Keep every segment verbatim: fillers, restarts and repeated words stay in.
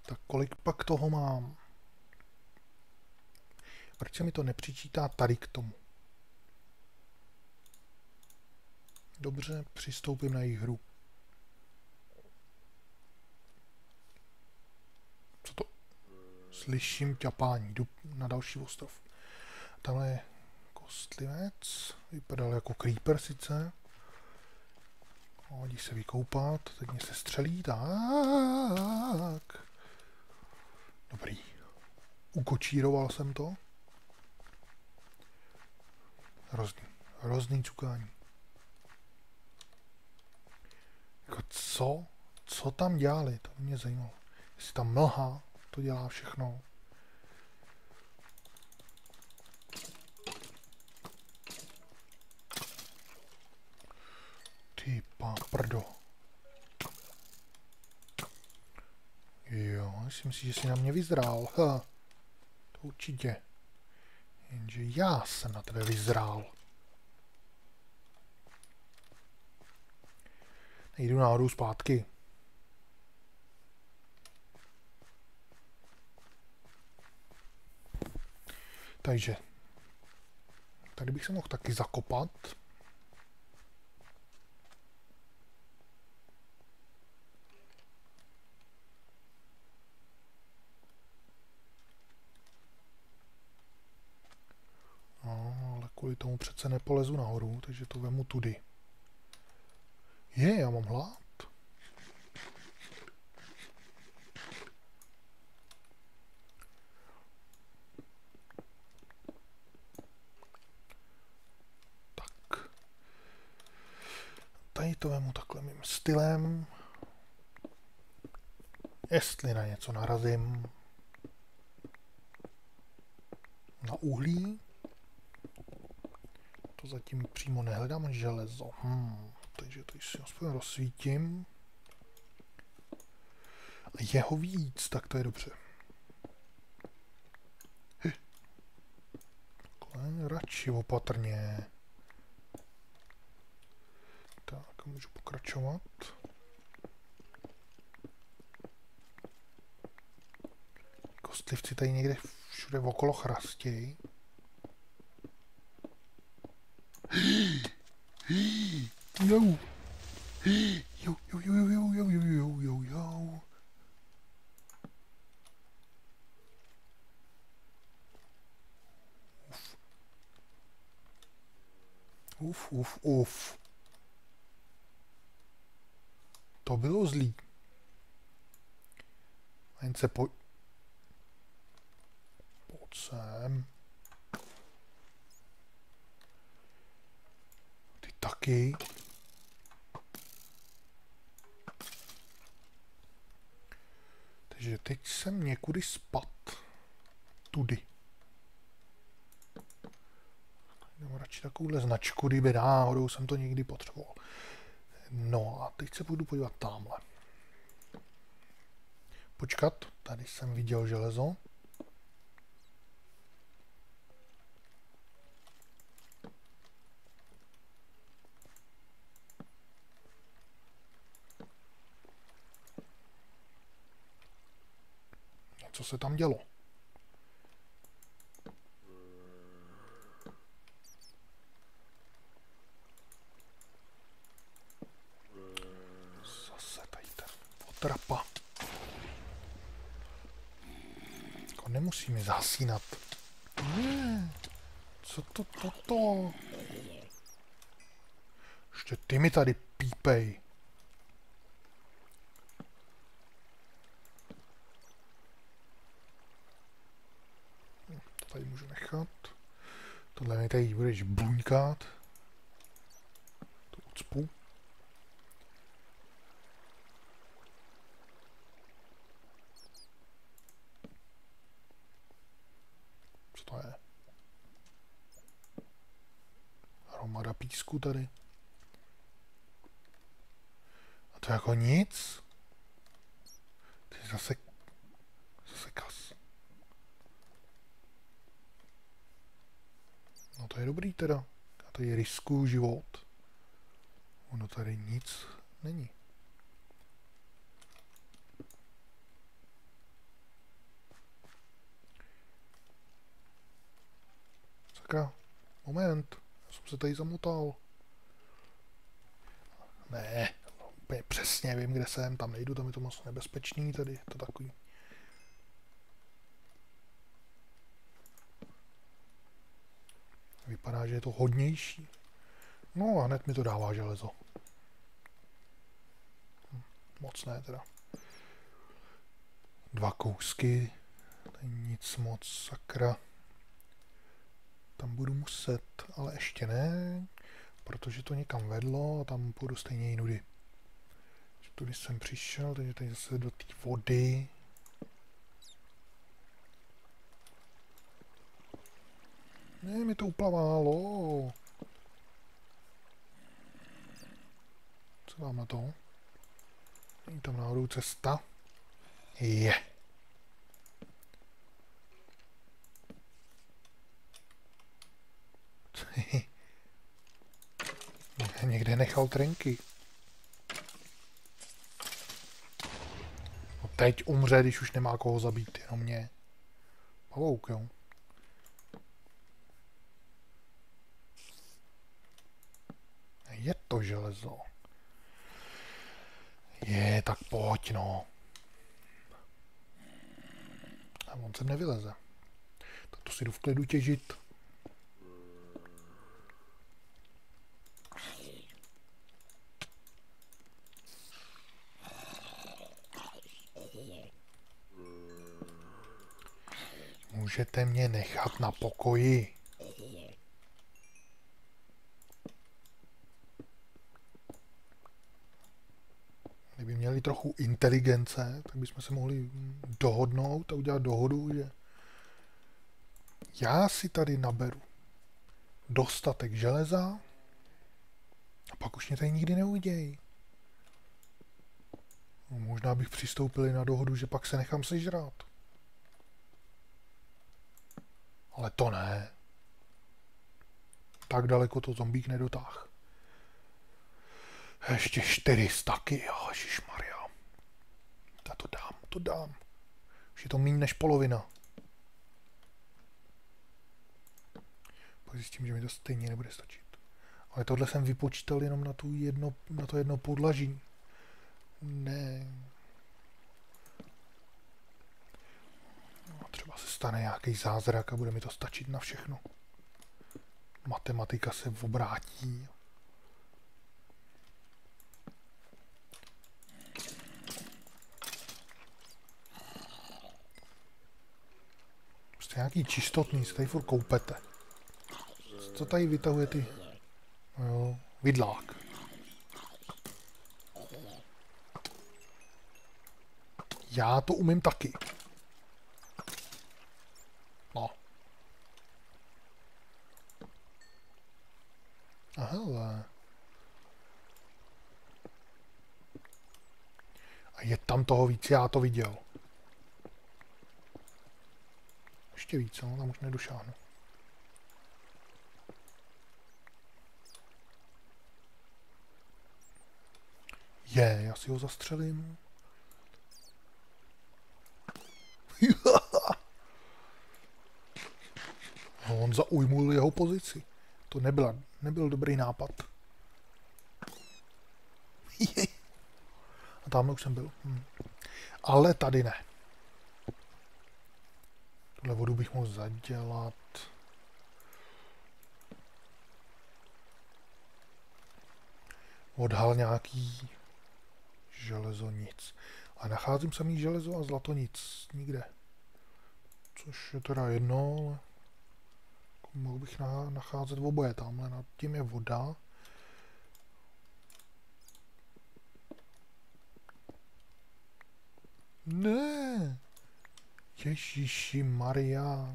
Tak kolik pak toho mám? Proč se mi to nepřičítá tady k tomu? Dobře, přistoupím na jejich hru. Co to? Slyším ťapání. Jdu na další ostrov. Tamhle je kostlivec. Vypadal jako creeper sice. Hodí se vykoupat. Teď mě se střelí. Tak. Dobrý. Ukočíroval jsem to. Hrozný. Hrozný cukání. Jako co? Co tam dělali? To mě zajímalo. Jestli tam mlha, to dělá všechno. Ty prdo. Jo, myslím si, že jsi na mě vyzrál. Ha. To určitě. Jenže já jsem na tebe vyzrál. Jdu náhodou zpátky. Takže. Tady bych se mohl taky zakopat. No, ale kvůli tomu přece nepolezu nahoru, takže to vemu tudy. Je, já mám hlad. Tak. Tady to vemu takhle mým stylem. Jestli na něco narazím. Na uhlí. To zatím přímo nehledám železo. Hmm. Takže to si aspoň rozsvítím. A jeho víc, tak to je dobře. Hy. Takhle, radši opatrně. Tak, můžu pokračovat. Kostlivci tady někde všude okolo chrastějí. Jo. Jo, jo, jo, jo, jo, jo, jo, jo, jo. Uf, uf, uf. To bylo zlý. Jen se po... Pojď sem. Ty taky. Takže teď jsem někudy spad. Tudy. Dám radši takovouhle značku, kdyby náhodou jsem to někdy potřeboval. No a teď se budu podívat tamhle. Počkat, tady jsem viděl železo. Co se tam dělo? Zase tady ten potrapa. Jako nemusí mi zasínat. Ne. Co to toto? Ještě ty mi tady pípej. Tady můžu nechat. Tohle mi tady budeš buňkat. To ucpu. Co to je? Hromada písku tady. A to jako nic? Ty zase... Zase kas. No to je dobrý teda. Já tady riskuju život. Ono tady nic není. sakra. Moment. Já jsem se tady zamotal. Ne, úplně přesně vím, kde jsem. Tam nejdu, tam je to moc nebezpečný tady. Je to takový. Vypadá, že je to hodnější. No a hned mi to dává železo. Hm, moc ne teda. Dva kousky. To je nic moc, sakra. Tam budu muset, ale ještě ne, protože to někam vedlo a tam půjdu stejně jinudy. Tudy jsem přišel, takže tady zase do té vody. Ne, mi to uplavalo. Co dám na to? Není tam náhodou cesta? Je. Někde nechal trenky. No teď umře, když už nemá koho zabít, jenom mě. Pavouk, jo. Je to železo. Je, tak pojď, no. A on sem nevyleze. Tak to si jdu v klidu těžit. Můžete mě nechat na pokoji. Kdyby měli trochu inteligence, tak bychom se mohli dohodnout a udělat dohodu, že já si tady naberu dostatek železa a pak už mě tady nikdy neuvidějí. No, možná bych přistoupili na dohodu, že pak se nechám sežrát. Ale to ne. Tak daleko to zombík nedotáh. Ještě čtyři staky, ježišmarja. Já to dám, to dám. Už je to méně než polovina. Pak zjistím, že mi to stejně nebude stačit. Ale tohle jsem vypočítal jenom na, tu jedno, na to jedno podlaží. Ne. No, třeba se stane nějaký zázrak a bude mi to stačit na všechno. Matematika se obrátí. Prostě nějaký čistotný, se tady furt koupete. Co tady vytahuje ty? No jo, vidlák. Já to umím taky. No. A hele. A je tam toho víc, já to viděl. Ještě víc, no, tam už nedošáhnu. Je, já si ho zastřelím. No, on zaujmul jeho pozici. To nebyla, nebyl dobrý nápad. A tamhle už jsem byl. Hm. Ale tady ne. Tuhle vodu bych mohl zadělat. Odhal nějaký železo, nic. A nacházím samý železo a zlato, nic. Nikde. Což je teda jedno, ale mohl bych nacházet oboje. Tamhle nad tím je voda. Ne. Ježíši Maria.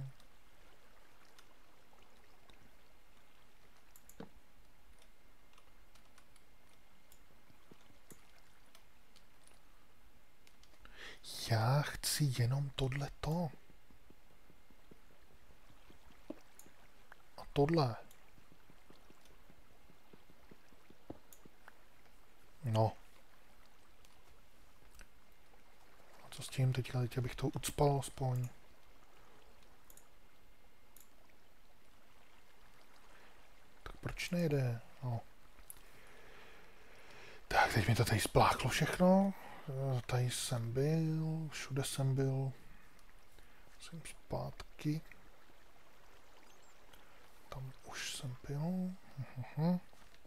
Já chci jenom tohleto. A tohle. No. A co s tím teďka? Teď bych to ucpal aspoň. proč nejde? No. Tak, teď mi to tady spláchlo všechno. Tady jsem byl, všude jsem byl. Jsem zpátky. Tam už jsem byl. Uhum.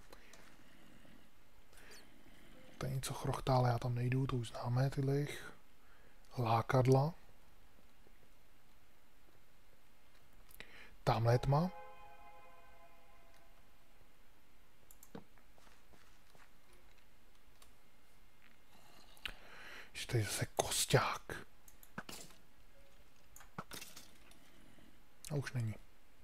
Tady něco chrochtá, ale já tam nejdu, to už známe, tyhle jich lákadla. Tamhle je tma. Ještě tady zase kosťák. A už není.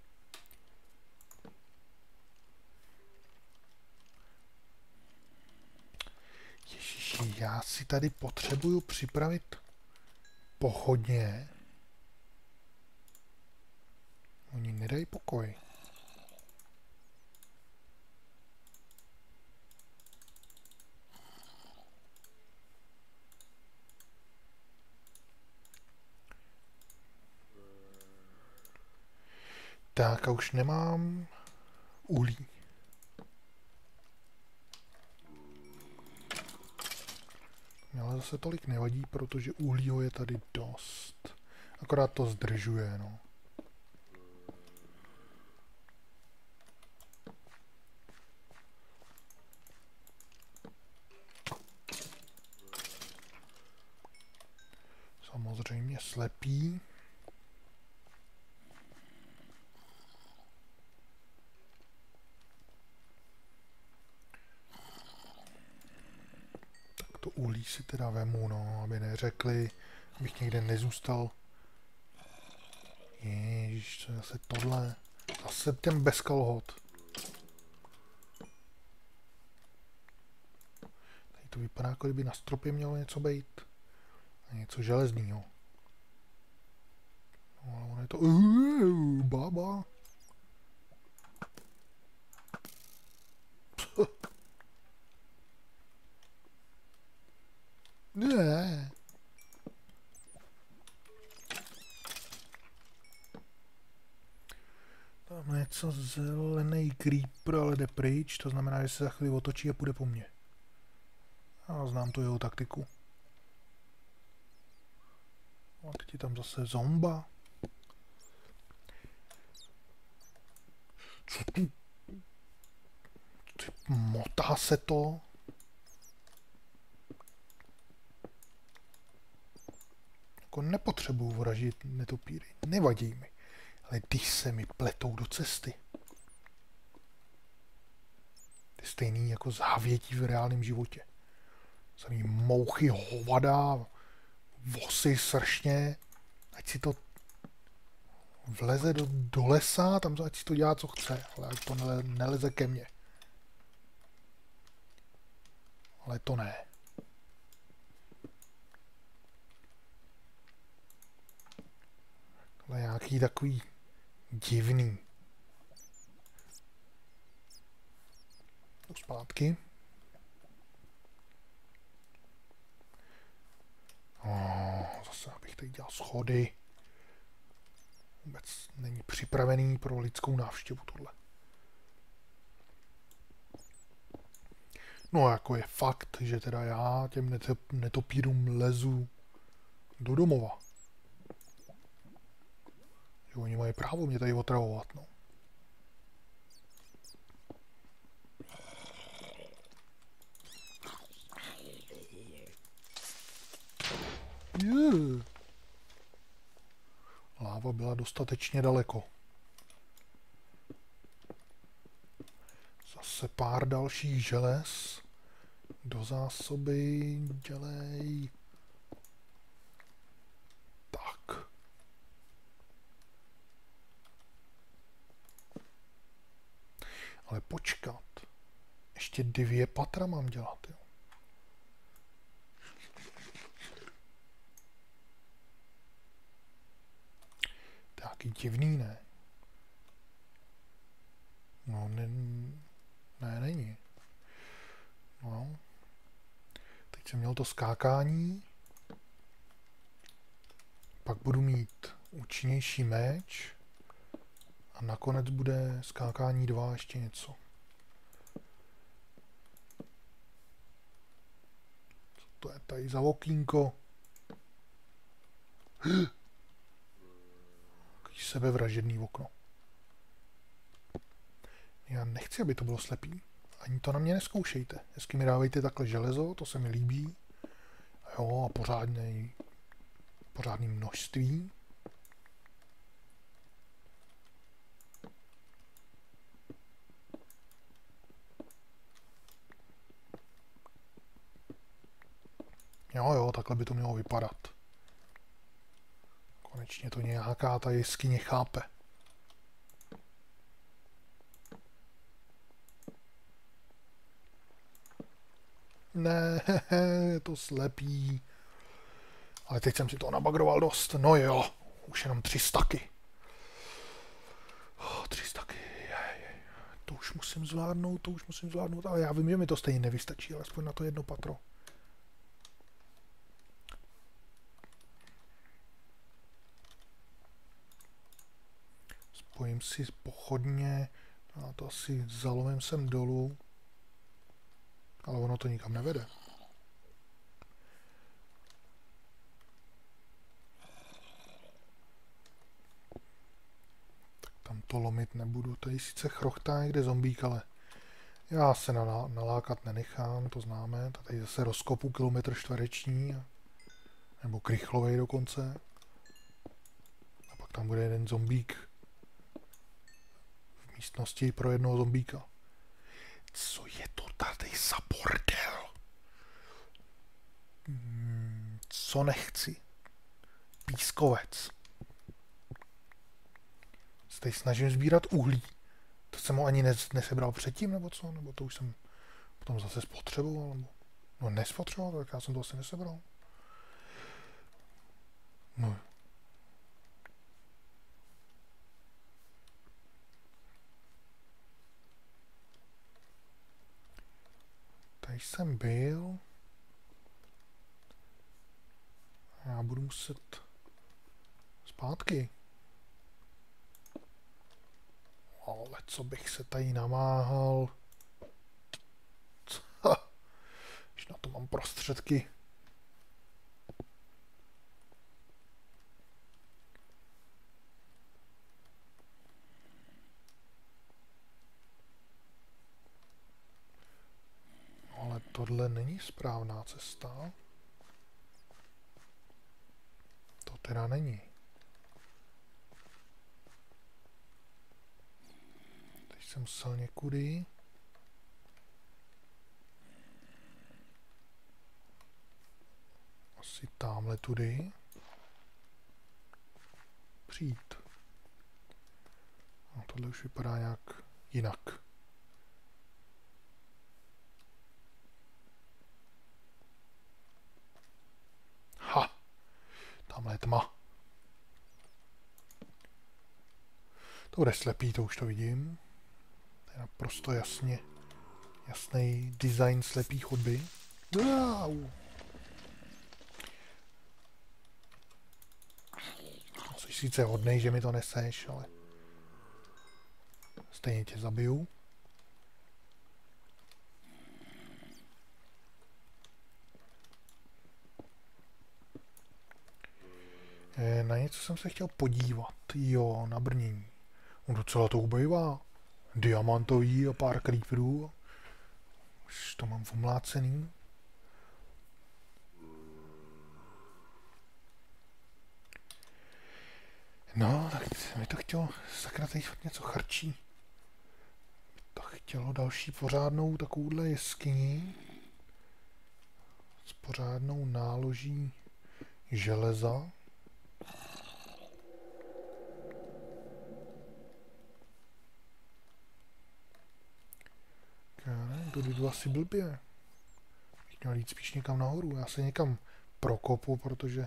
Ježiši, já si tady potřebuju připravit pochodně. Oni nedají pokoj. Tak a už nemám uhlí. Ale zase tolik nevadí, protože uhlího je tady dost. Akorát to zdržuje, no. Samozřejmě slepý. Tak to uhlí si teda vemu, no, aby neřekli, abych někde nezůstal. Ježiš, co je zase tohle? Zase ten bez kalhot. Tady to vypadá, jako kdyby na stropě mělo něco být. Něco železného. No, ale ono je to... Uh, baba. Ne. Tam je něco zelený creeper, ale jde pryč, to znamená, že se za chvíli otočí a půjde po mně. Já znám tu jeho taktiku. A teď je tam zase zomba. Co tu? Motá se to. Jako nepotřebuju vražit netopíry. Nevadí mi. Ale když se mi pletou do cesty. To je stejný jako závětí v reálném životě. Samý mouchy, hovada, vosy, sršně. Ať si to vleze do, do lesa, tam ať si to dělá, co chce. Ale ať to nele, neleze ke mně. Ale to ne. Tohle je nějaký takový divný. Zpátky. Oh, zase abych tady dělal schody. Vůbec není připravený pro lidskou návštěvu tohle. No jako je fakt, že teda já těm netopírům lezu do domova. Že oni mají právo mě tady otravovat, no. Yeah. Láva byla dostatečně daleko. Zase pár dalších želez. Do zásoby dělej. Tak. Ale počkat. Ještě dvě patra mám dělat, jo. Taky divný, ne? No, ne, ne, není. No. Teď jsem měl to skákání. Pak budu mít účinnější meč. A nakonec bude skákání dva ještě něco. tady za okýnko. Takový sebevražedný okno. Já nechci, aby to bylo slepý. Ani to na mě neskoušejte. Hezky mi dávejte takhle železo, to se mi líbí. Jo, a pořádný, pořádný množství. Jo, jo, takhle by to mělo vypadat. Konečně to nějaká ta jeskyně chápe. Ne, je to slepý. Ale teď jsem si to nabagroval dost. No jo, už jenom tři staky. Oh, tři staky. To už musím zvládnout, to už musím zvládnout. Ale já vím, že mi to stejně nevystačí, alespoň na to jedno patro. Spojím si pochodně. A to asi zalomím sem dolů. Ale ono to nikam nevede. Tak tam to lomit nebudu. Tady sice chrochtá někde zombík, ale já se nalá, nalákat nenechám, to známe. Tady zase rozkopu kilometr čtvereční. Nebo krychlovej dokonce. A pak tam bude jeden zombík v místnosti pro jednoho zombíka. Co je to tady za bordel? Hmm, co nechci? Pískovec. Se tady snažím sbírat uhlí. To jsem ho ani nes nesebral předtím, nebo co? Nebo to už jsem potom zase spotřeboval? Nebo... No nespotřeboval, tak já jsem to asi nesebral. No. Tady jsem byl. Já budu muset zpátky. Ale co bych se tady namáhal. Když na to mám prostředky. Ale tohle není správná cesta. To teda není. Teď jsem musel někudy. Asi támhle tudy. Přijít. A tohle už vypadá nějak jinak. Ha! Tamhle je tma. To bude slepý, to už to vidím. To je naprosto jasně. Jasný design slepý chodby. Wow. Jsi sice hodnej, že mi to neseš, ale stejně tě zabiju. E, na něco jsem se chtěl podívat. Jo, na brnění. On docela to ubejvá. Diamantový a pár creeperů. Už to mám omlácený. No, tak mi to chtělo, sakra, tady něco chrčí. To chtělo další pořádnou takovouhle jeskyni. S pořádnou náloží železa. To jdu asi blbě. Bych měl jít spíš někam nahoru. Já se někam prokopu, protože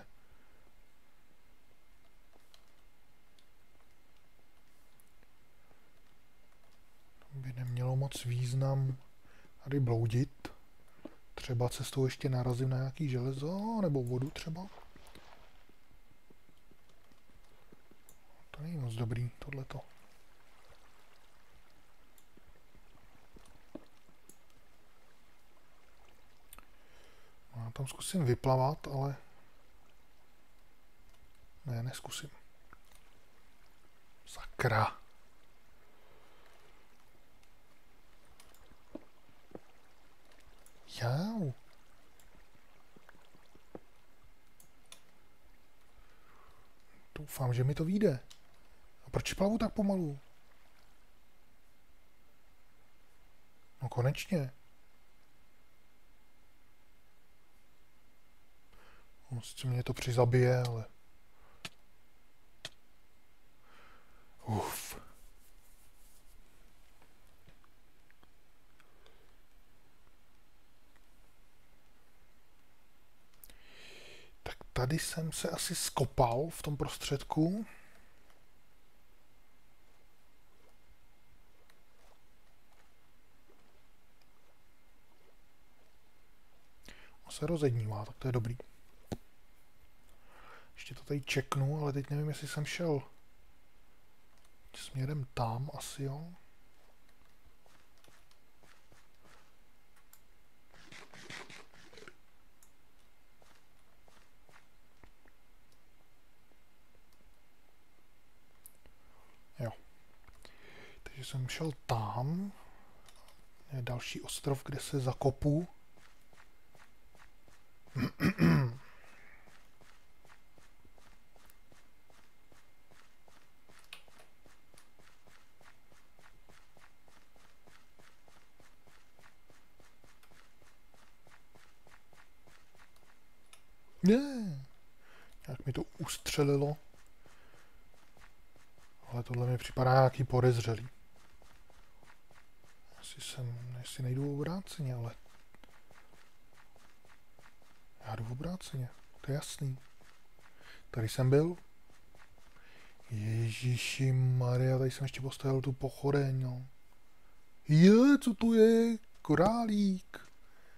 by nemělo moc význam tady bloudit. Třeba cestou ještě narazím na nějaký železo, nebo vodu třeba. To není moc dobrý, tohleto. tam zkusím vyplavat, ale ne, neskusím. Sakra. Jau. Doufám, že mi to vyjde. A proč plavu tak pomalu? No konečně. No, sice mě to přizabije, ale... Uf. Tak tady jsem se asi skopal v tom prostředku. On se rozednívá, tak to je dobrý. Ještě to tady čeknu, ale teď nevím, jestli jsem šel směrem tam, asi jo. Jo. Takže jsem šel tam. Je další ostrov, kde se zakopu. Ne. Jak mi to ustřelilo. Ale tohle mi připadá nějaký podezřelý. Asi jsem, jestli nejdu obráceně, ale... Já jdu obráceně, to je jasný. Tady jsem byl. Ježíši Maria, tady jsem ještě postavil tu pochodeň, no. Je, co tu je? Korálík.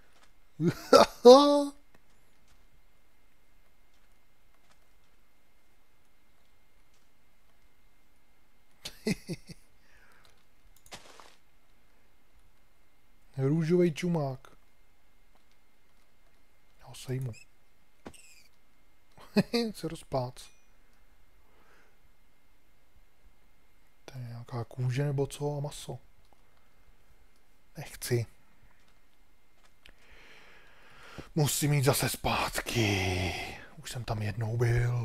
Růžovej čumák. Já ho sejmu. Se rozplác. To je nějaká kůže nebo co a maso. Nechci. Musím jít zase zpátky. Už jsem tam jednou byl.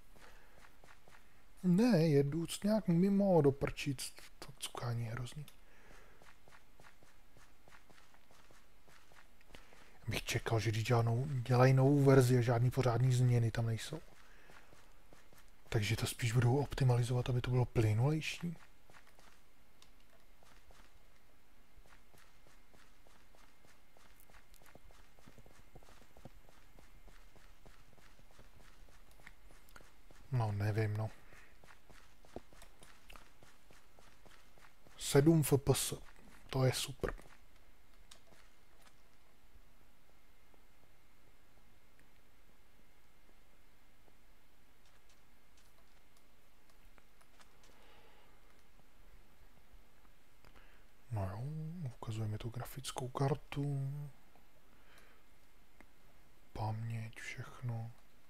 Ne, jedu nějak mimo do prčic. To cukání je hrozný. Bych čekal, že když dělají novou verzi a žádný pořádný změny tam nejsou. Takže to spíš budou optimalizovat, aby to bylo plynulejší. No, nevím, no. sedm F P S. To je super. No jo, ukazuje mi tu grafickou kartu. Paměť, všechno.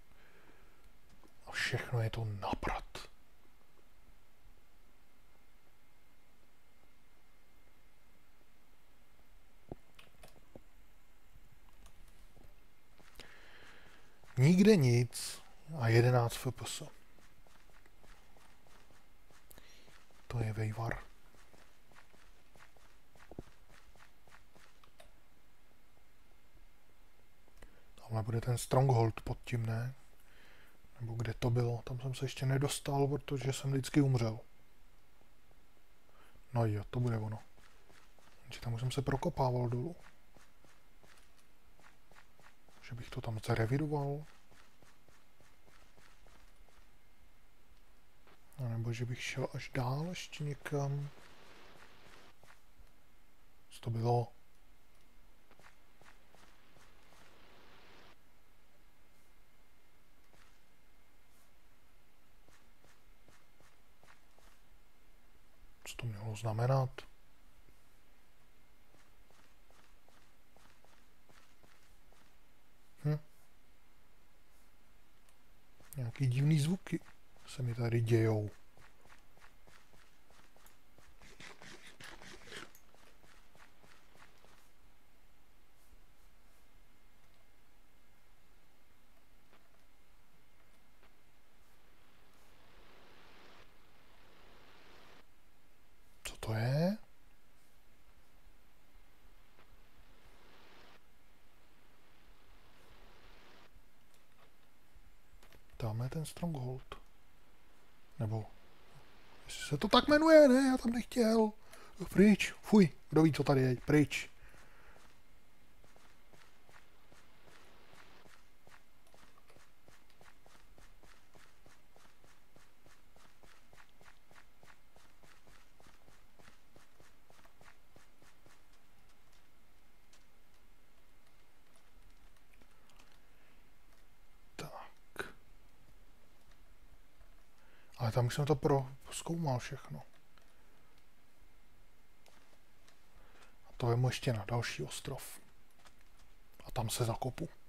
A všechno je to naprat. Nikde nic a jedenáct F P S. To je vejvar. Tamhle bude ten Stronghold pod tím, ne? Nebo kde to bylo? Tam jsem se ještě nedostal, protože jsem vždycky umřel. No jo, to bude ono. Takže tam už jsem se prokopával dolů. Že bych to tam zarevidoval. A nebo že bych šel až dál ještě někam. Co to bylo? Co to mělo znamenat? Hm? Nějaký divný zvuky se mi tady dějou. Co to je? Dáme ten Stronghold. Nebo, jestli se to tak jmenuje, ne, já tam nechtěl. Pryč, fuj, kdo ví, co tady je, pryč. Ale tam už jsem to pro, zkoumal všechno. A to je ještě na další ostrov. A tam se zakopu.